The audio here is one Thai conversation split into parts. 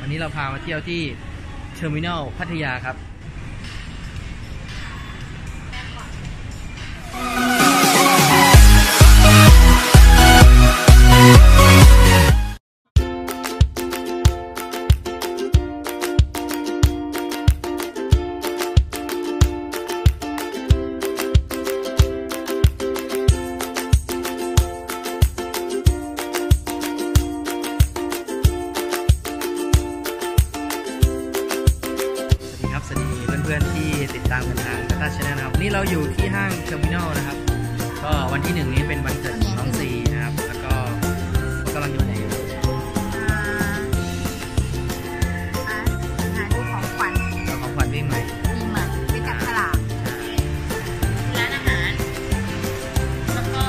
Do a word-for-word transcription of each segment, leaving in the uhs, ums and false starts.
นี้เราพามาเที่ยวที่เทอร์มินอลพัทยาครับสวัสดีเพื่อนๆที่ติดตามกันทางTata Channelนะครับนี่เราอยู่ที่ห้างเทอร์มินอลนะครับก็วันที่หนึ่งนี้เป็นวันเกิดของน้องซีนะครับแล้วก็กำลังอยู่ไหนหาดูของขวัญของขวัญวิ่งใหม่วิ่งใหม่ไปจับฉลากร้านอาหารแล้วก็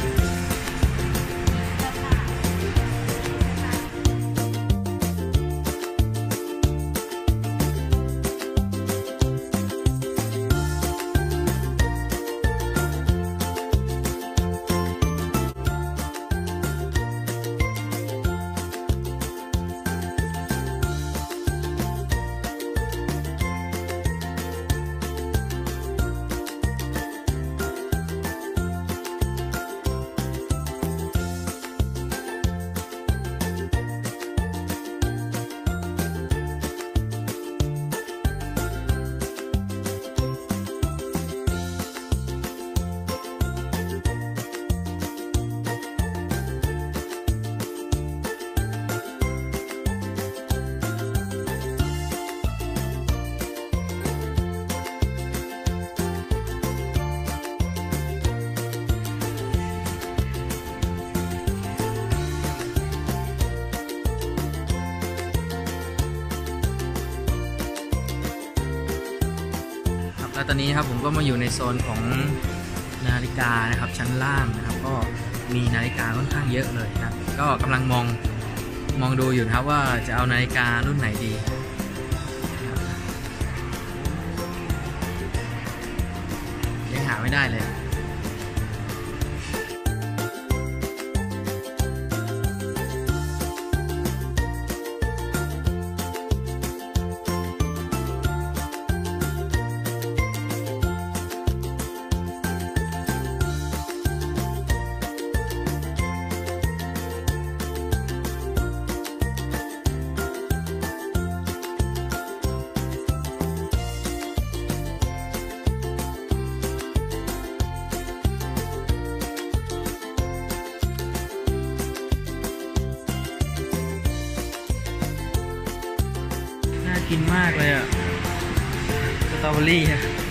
แล้วตอนนี้ครับผมก็มาอยู่ในโซนของนาฬิกานะครับชั้นล่างนะครับก็มีนาฬิกาค่อนข้างเยอะเลยครับก็กำลังมองมองดูอยู่นะครับว่าจะเอานาฬิการุ่นไหนดียังหาไม่ได้เลยน่ากินมากเลยอ่ะสตรอเบอรี่